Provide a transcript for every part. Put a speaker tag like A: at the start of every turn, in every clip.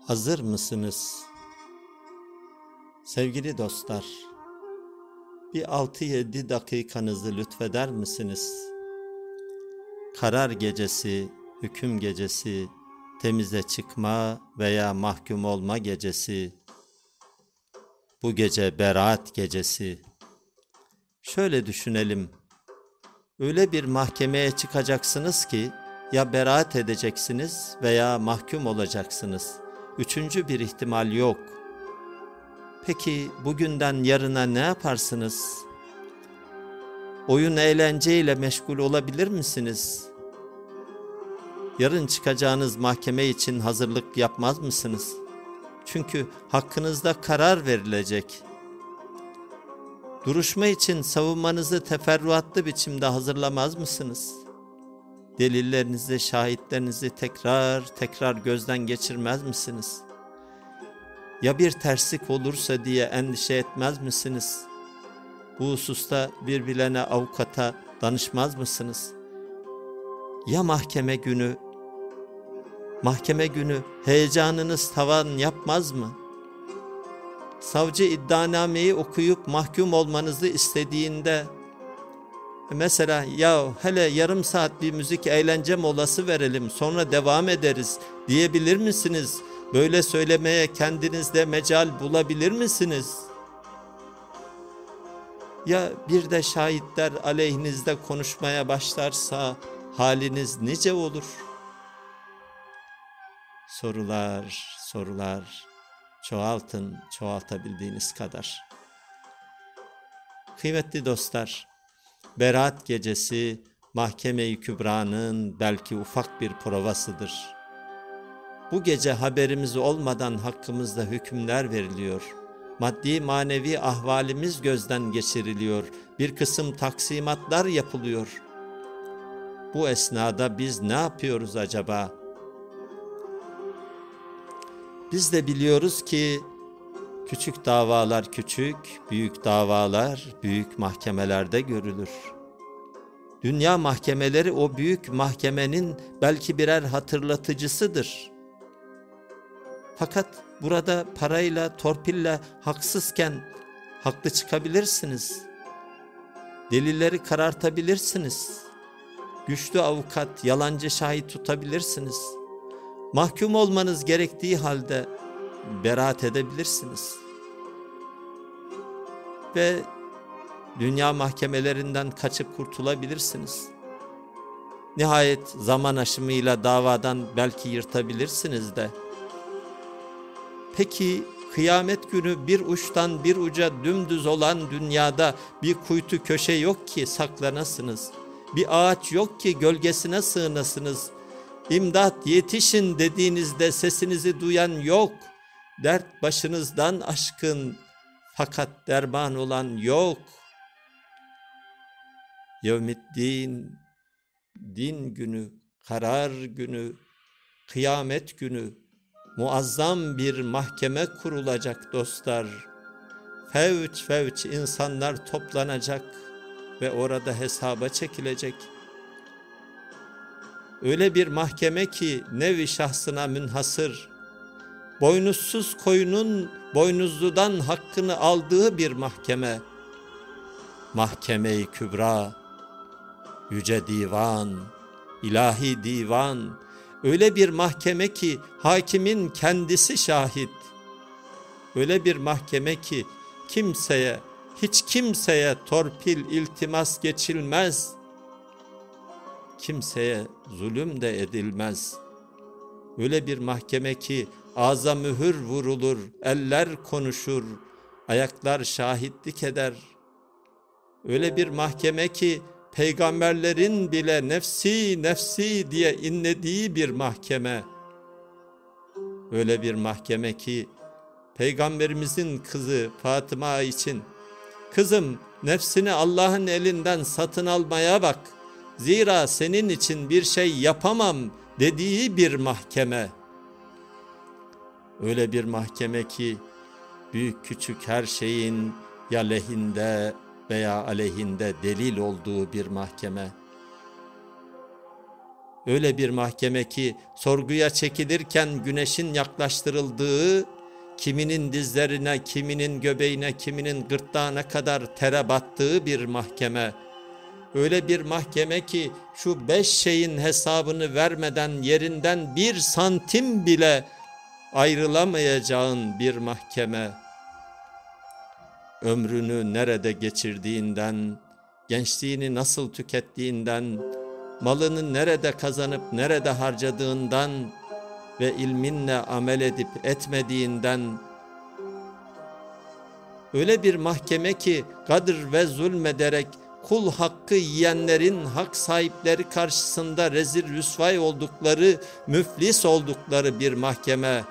A: Hazır mısınız? Sevgili dostlar, bir 6-7 dakikanızı lütfeder misiniz? Karar gecesi, hüküm gecesi, temize çıkma veya mahkum olma gecesi, bu gece beraat gecesi. Şöyle düşünelim, öyle bir mahkemeye çıkacaksınız ki, ya beraat edeceksiniz veya mahkum olacaksınız. Üçüncü bir ihtimal yok. Peki bugünden yarına ne yaparsınız? Oyun eğlenceyle meşgul olabilir misiniz? Yarın çıkacağınız mahkeme için hazırlık yapmaz mısınız? Çünkü hakkınızda karar verilecek. Duruşma için savunmanızı teferruatlı biçimde hazırlamaz mısınız? Delillerinizi, şahitlerinizi tekrar gözden geçirmez misiniz? Ya bir terslik olursa diye endişe etmez misiniz? Bu hususta birbirlerine avukata danışmaz mısınız? Ya mahkeme günü heyecanınız tavan yapmaz mı? Savcı iddianameyi okuyup mahkum olmanızı istediğinde, mesela ya hele yarım saat bir müzik eğlence molası verelim sonra devam ederiz diyebilir misiniz? Böyle söylemeye kendinizde mecal bulabilir misiniz? Ya bir de şahitler aleyhinizde konuşmaya başlarsa haliniz nice olur? Sorular, çoğaltın çoğaltabildiğiniz kadar. Kıymetli dostlar, Berat gecesi Mahkeme-i Kübra'nın belki ufak bir provasıdır. Bu gece haberimiz olmadan hakkımızda hükümler veriliyor. Maddi manevi ahvalimiz gözden geçiriliyor. Bir kısım taksimatlar yapılıyor. Bu esnada biz ne yapıyoruz acaba? Biz de biliyoruz ki küçük davalar küçük, büyük davalar büyük mahkemelerde görülür. Dünya mahkemeleri o büyük mahkemenin belki birer hatırlatıcısıdır. Fakat burada parayla, torpille haksızken haklı çıkabilirsiniz. Delilleri karartabilirsiniz. Güçlü avukat, yalancı şahit tutabilirsiniz. Mahkum olmanız gerektiği halde beraat edebilirsiniz. Ve dünya mahkemelerinden kaçıp kurtulabilirsiniz. Nihayet zaman aşımıyla davadan belki yırtabilirsiniz de. Peki kıyamet günü bir uçtan bir uca dümdüz olan dünyada bir kuytu köşe yok ki saklanasınız. Bir ağaç yok ki gölgesine sığınasınız. İmdat yetişin dediğinizde sesinizi duyan yok. Dert başınızdan aşkın fakat derman olan yok. Yevmiddin, din günü, karar günü, kıyamet günü, muazzam bir mahkeme kurulacak dostlar. Fevç insanlar toplanacak ve orada hesaba çekilecek. Öyle bir mahkeme ki nevi şahsına münhasır, boynuzsuz koyunun boynuzludan hakkını aldığı bir mahkeme. Mahkeme-i Kübra, yüce divan, ilahi divan, öyle bir mahkeme ki hakimin kendisi şahit. Öyle bir mahkeme ki hiç kimseye torpil, iltimas geçilmez. Kimseye zulüm de edilmez. Öyle bir mahkeme ki ağza mühür vurulur, eller konuşur, ayaklar şahitlik eder. Öyle bir mahkeme ki peygamberlerin bile nefsi nefsi diye inlediği bir mahkeme. Öyle bir mahkeme ki peygamberimizin kızı Fatıma için, kızım nefsini Allah'ın elinden satın almaya bak, zira senin için bir şey yapamam dediği bir mahkeme. Öyle bir mahkeme ki büyük küçük her şeyin ya lehinde veya aleyhinde delil olduğu bir mahkeme. Öyle bir mahkeme ki sorguya çekilirken güneşin yaklaştırıldığı, kiminin dizlerine, kiminin göbeğine, kiminin gırtlağına kadar tere battığı bir mahkeme. Öyle bir mahkeme ki şu 5 şeyin hesabını vermeden yerinden 1 santim bile ayrılamayacağın bir mahkeme. Ömrünü nerede geçirdiğinden, gençliğini nasıl tükettiğinden, malını nerede kazanıp nerede harcadığından ve ilminle amel edip etmediğinden, öyle bir mahkeme ki gadr ve zulmederek kul hakkı yiyenlerin hak sahipleri karşısında rezil rüsvay oldukları, müflis oldukları bir mahkeme.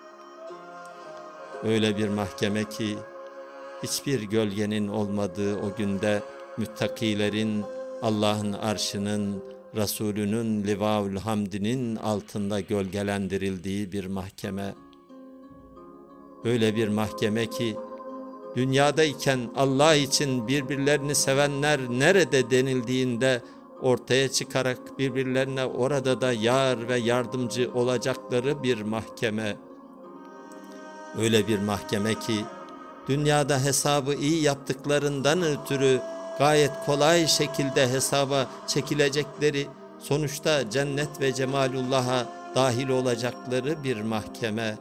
A: Öyle bir mahkeme ki hiçbir gölgenin olmadığı o günde müttakilerin Allah'ın arşının, Resulünün livaul hamdinin altında gölgelendirildiği bir mahkeme. Öyle bir mahkeme ki dünyadayken Allah için birbirlerini sevenler nerede denildiğinde ortaya çıkarak birbirlerine orada da yar ve yardımcı olacakları bir mahkeme. Öyle bir mahkeme ki dünyada hesabı iyi yaptıklarından ötürü gayet kolay şekilde hesaba çekilecekleri, sonuçta cennet ve cemalullah'a dahil olacakları bir mahkeme.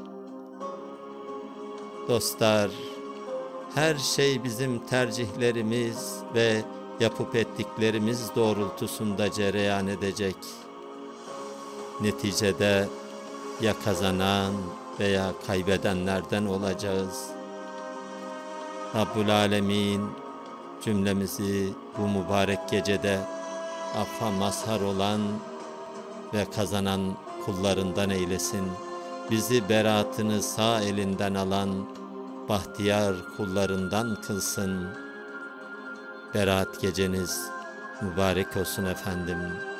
A: Dostlar, her şey bizim tercihlerimiz ve yapıp ettiklerimiz doğrultusunda cereyan edecek. Neticede ya kazanan veya kaybedenlerden olacağız. Rabbul Alemin cümlemizi bu mübarek gecede affa mazhar olan ve kazanan kullarından eylesin. Bizi beraatını sağ elinden alan bahtiyar kullarından kılsın. Berat geceniz mübarek olsun efendim.